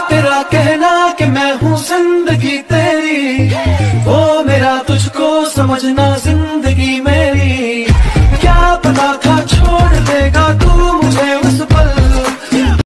तेरा कहना कि मैं हूँ जिंदगी तेरी, ओ मेरा तुझको समझना जिंदगी मेरी। क्या पता था